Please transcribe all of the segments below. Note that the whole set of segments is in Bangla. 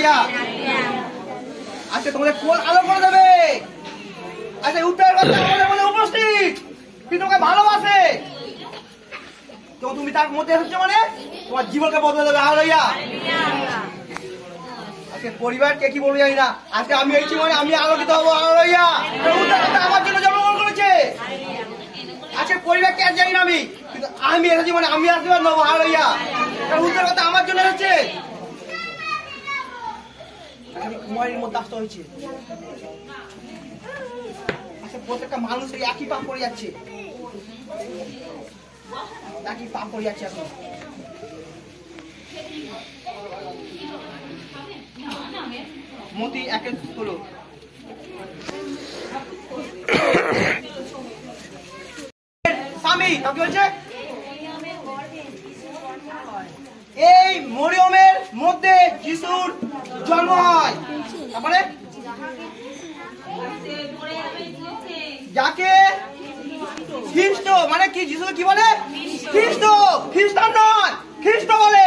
হালেলুয়া। আচ্ছা তোমাদের কোন আলো করে দেবে? আচ্ছা উদ্ধারের কথা আমাদের মধ্যে উপস্থিত, কি তোমাকে ভালোবাসে, তো তুমি তার মধ্যে এসেছো মানে তোমার জীবনকে বদলে দেবে। হালেলুয়া। আজকে পরিবারকে কি বলবো জানি না, আজকে আমি এইছি মানে আমি আলোকিত হবো। হালেলুয়া। উদ্ধারের কথা আমার জন্য জন্মগ্রহণ করেছে। আজকে পরিবারকে আর জানি না আমি, কিন্তু আমি এসেছি মানে আমি আশীর্বাদ নেবো। হালেলুয়া। উদ্ধারের কথা আমার জন্য এসেছে। কুমারীর মধ্যে আসতে হয়েছে। আচ্ছা প্রত্যেকটা মানুষ একই পাপ করে যাচ্ছে, একই পাপ করে যাচ্ছে এখন। মতি একে হলো স্বামী কি হচ্ছে, এই মরিয়মের মধ্যে যিশুর জন্ম হয়। তারপরে যাকে খ্রিস্ট মানে কি, যিশু কি বলে? খ্রিস্ট, খ্রিস্টান নয়, খ্রিস্ট বলে।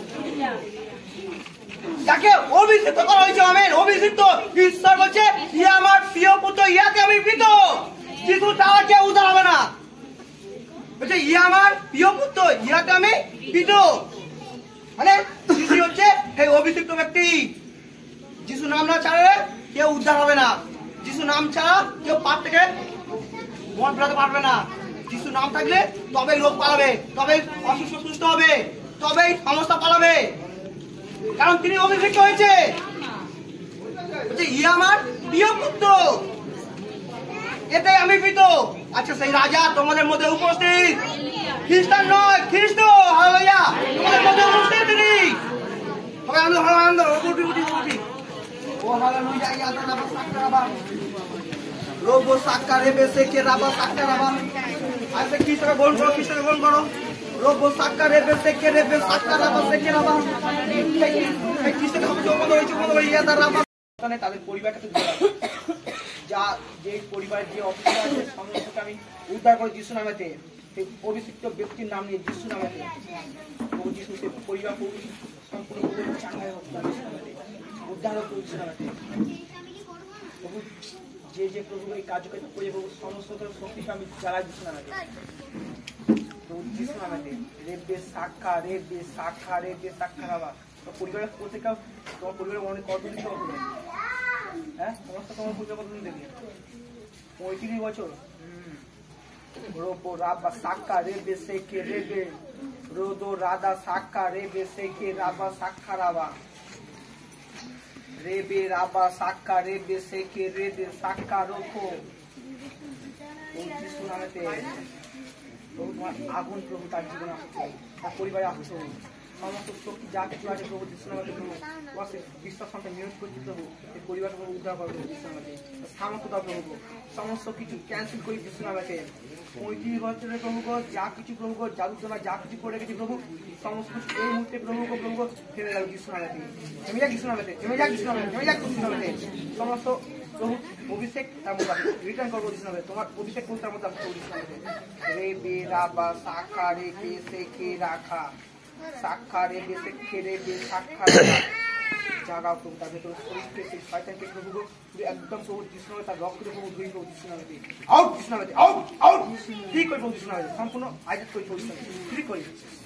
যাকে অভিষিক্ত করা হয়েছে। আমেন। অভিষিক্ত। ঈশ্বর বলছে ইয়ে আমার প্রিয় পুত্র, ইয়াকে আমি প্রীত। যিশু তার যে উদ্ধার হবে না, বলছে ইয়ে আমার প্রিয় পুত্র, ইয়াকে আমি প্রীত। মানে যিশু হচ্ছে এই অভিষিক্ত ব্যক্তি। যিশু নাম না ছাড়লে কেউ উদ্ধার হবে না। যিশু নাম ছাড়া কেউ পাপ থেকে মন ফেরাতে পারবে না। যিশু নাম থাকলে তবেই রোগ পালাবে, তবেই অসুস্থ সুস্থ হবে, তবেই সমস্যা পালাবে, কারণ তিনি অভিষিক্ত হয়েছে। ইয়ে আমার প্রিয় পুত্র, এতে আমি প্রীত। আচ্ছা সেই রাজা তোমাদের মধ্যে উপস্থিত, খ্রিস্টান নয়, খ্রিস্ট। হালেলুয়া। তোমাদের মধ্যে উপস্থিত তিনি। সবাই আনন্দ আনন্দ উঠি উঠি উঠি। ও হালেলুয়া। ইয়াদা রাবা সাক্কা রাবা রোবো সাক্কা রেবে সেকে রাবা সাক্কা রাবা। আচ্ছা খ্রিস্টকে গ্রহণ করো, খ্রিস্টকে গ্রহণ করো। রোবো সাক্কা রেবে সেকে রেবে সাক্কা রাবা সেকে রাবা। এই খ্রিস্টকে সম্পদ হয়েছে বলে ইয়াদা রাবা। তাদের পরিবারটাকে যা যে পরিবারের যে অফিসার আছে সমস্তকে আমি উদ্ধার করে যিশু নামেতে, সেই অভিষিক্ত ব্যক্তির নাম নিয়ে যিশু নামেতে। প্রভু যিশু সেই পরিবার সম্পূর্ণ উদ্ধার হোক যিশু নামেতে। প্রভু যে যে প্রভু এই কার্যকারিতা করে প্রভু সমস্ত শক্তিকে আমি জ্বালাই যিশু নামেতে। প্রভু যিশু নামেতে রেবে সাক্ষা রেবে সাক্ষা রেবে সাক্ষা রাবা। পরিবারের প্রত্যেকটা তোমার পরিবারের অনেক কতদিন হবে? হ্যাঁ সমস্ত তোমার পরিবার কতদিন দেখবে? 35 বছর। রোবো রাবা সাক্কা রেবে সেকে রেবে রোদো রাদা সাক্কা রেবে সেকে রাবা সাক্কা রাবা রেবে রাবা সাক্কা রেবে সেকে রেবে সাক্কা রোখো। যিশু নামেতে প্রভু তোমার আগুন প্রভু তার জীবনে আসছে, তার পরিবারে আসছে। সমস্ত শক্তি যা কিছু আছে প্রভু যিশু নামেতে প্রভু তোমার বিশ্বাস সঙ্গে নিয়োগ করছি প্রভু। এই পরিবারকে প্রভু উদ্ধার করবো যিশু নামেতে। সামর্থ্য দাও প্রভু, সমস্ত কিছু ক্যান্সেল করি যিশু নামেতে। 35 বছরের প্রভু যা কিছু প্রভু জাদুটনা যা কিছু করে রেখেছি প্রভু, সমস্ত এই মুহূর্তে প্রভু থেমে যাবে যিশু নামেতে। থেমে যাক যিশু নামেতে, থেমে যাক যিশু নামেতে, থেমে যাক যিশু নামেতে। সমস্ত প্রভু অভিষেক তার মধ্যে রিটার্ন করবো যিশু নামেতে। তোমার অভিষেক করতে তার মধ্যে আসতে যিশু নামেতে। রেবে রাবা সাক্ষা রেবে সেকে রাখা সাক্ষা রেবে সেকে রেবে সাক্ষা জাগাও প্রভু তার ভেতরে শরীরকে সেই শয়তানকে প্রভু একদম প্রভু যিশু নামে তার রক্ত প্রভু ধুই প্রভু যিশু নামেতে। আউট যিশু নামেতে, আউট আউট ঠিক করে প্রভু যিশু নামেতে সম্পূর্ণ আজাদ করে প্রভু যিশু নামেতে ঠিক করে।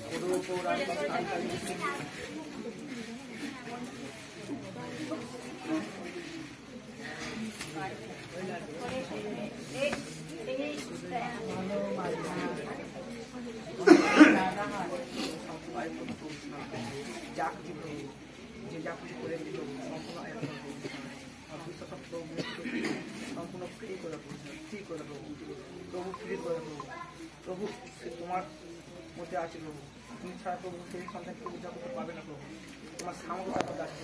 যা কিছু যে যা কিছু করে সম্পূর্ণ ফ্রি করে ফ্রি করে প্রভু ফ্রি করে প্রভু তোমার মধ্যে আছে প্রভু। তুমি ছাড়া প্রভু সেই সন্তানকে উদ্ধার করতে পারবে না প্রভু। তোমার সামর্থ্য আছে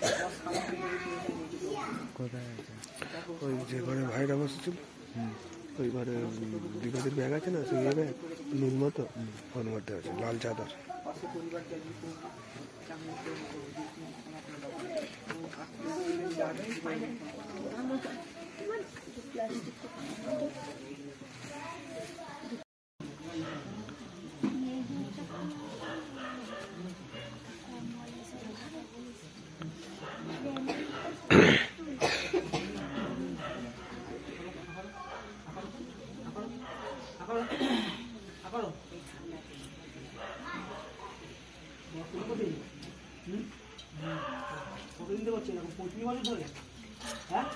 কোথায় আছে ওই যে ঘরে ভাইরা বসেছিল। ওই ঘরে বিপদের ব্যাগ আছে না, সেই ব্যাগ নীল মতো, ওর মধ্যে আছে লাল চাদর। পাশে পরিবারকে আজকে কতদিন ধরে করছেন এখন 35 বছর ধরে? হ্যাঁ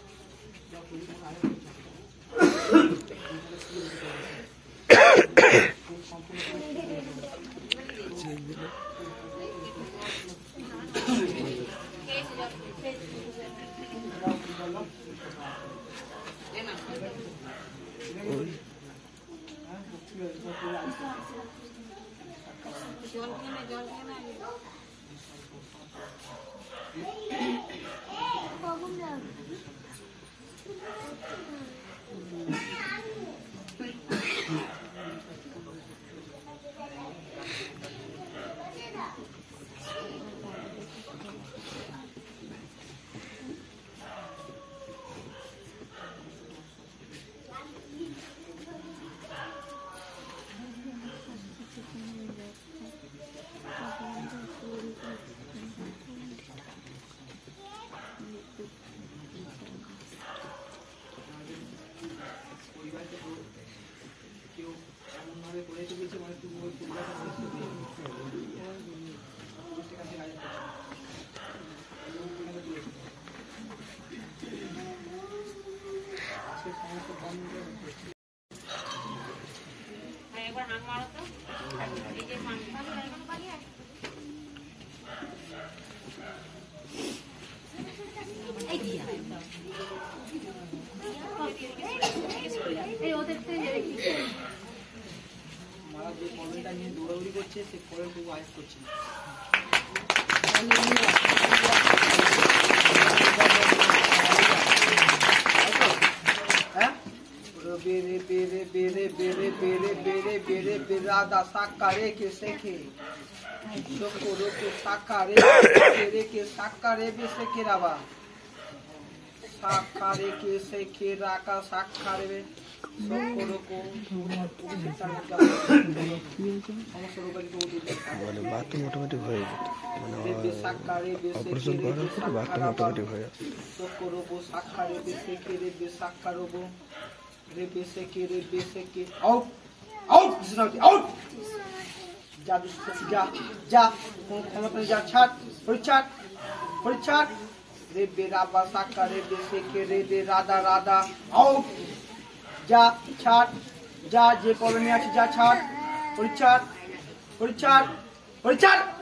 মারা যে কলমটা নিয়ে দৌড়াদৌড়ি করছে সে কলমটুকু আয়ত্ত করছে না। बेरे बेरे बेरे बेरे बेरे बेरे बेरे बेरादा साकारे के सेखे सोकोरो के साकारे बेरे के साकारे बे सेखे राबा साकारे के सेखे राका साकारे बे सोकोरो को মানে বাত মোটামুটি হয়ে যেত, মানে অপারেশন করার পরে বাত মোটামুটি হয়ে যেত। সোকোরো বো সাকারে বে সেखे রে বে সাকারো বো রে বে সেকে আউট আউট জিনাউটি আউট যা দুষ্টি যা যা কোন ক্ষমতা যা ছাড় পরিচার রে বে রাবা সাকারে বে সেকে রে বে রাধা রাধা আউট যা ছাড় যা যে কলোনি আছে যা ছাড় পরিচার